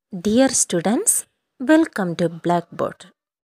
Dear students, welcome to Blackboard.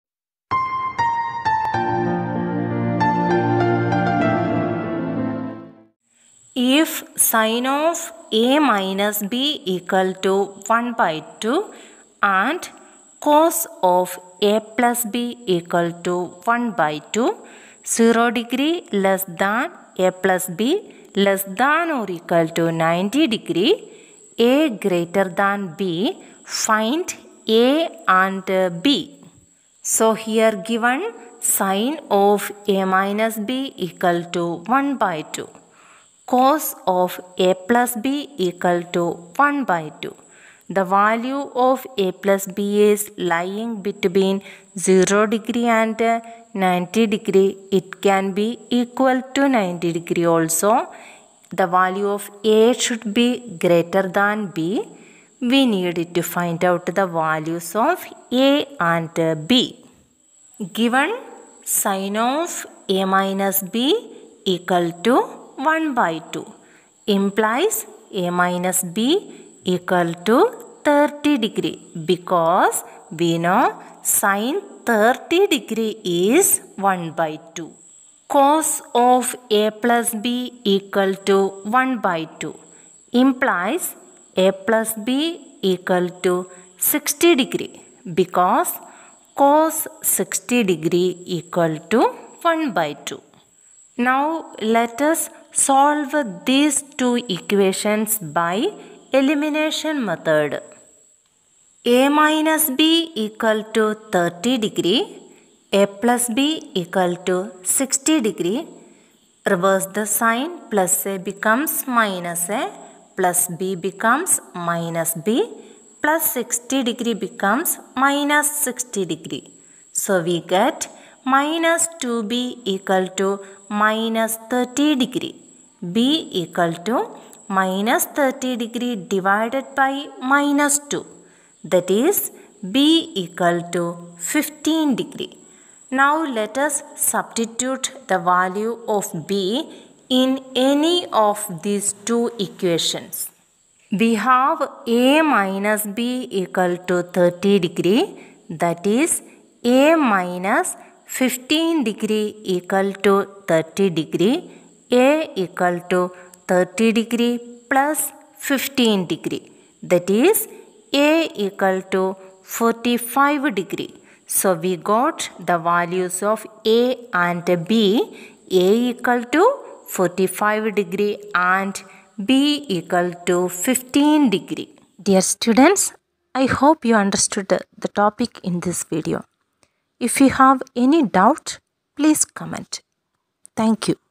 If sine of a minus b equal to 1 by 2 and cos of a plus b equal to 1 by 2, 0 degree less than a plus b less than or equal to 90 degree, a greater than b, find a and b. So here given sine of a minus b equal to 1 by 2. Cos of a plus b equal to 1 by 2. The value of a plus b is lying between 0 degree and 90 degree. It can be equal to 90 degree also. The value of a should be greater than b. We need to find out the values of a and b. Given sine of a minus b equal to 1 by 2 implies a minus b equal to 30 degree because we know sine 30 degree is 1 by 2. Cos of a plus b equal to 1 by 2 implies a plus b equal to 60 degree because cos 60 degree equal to 1 by 2. Now let us solve these two equations by elimination method. A minus b equal to 30 degree, a plus b equal to 60 degree. Reverse the sign, plus a becomes minus a, plus b becomes minus b, plus 60 degree becomes minus 60 degree. So we get minus 2b equal to minus 30 degree. b equal to minus 30 degree divided by minus 2. That is b equal to 15 degree. Now let us substitute the value of b in any of these two equations. We have a minus b equal to 30 degree, that is a minus 15 degree equal to 30 degree, a equal to 30 degree plus 15 degree, that is a equal to 45 degree. So we got the values of a and b. A equal to 45 degree and b equal to 15 degree. Dear students, I hope you understood the topic in this video. If you have any doubt, please comment. Thank you.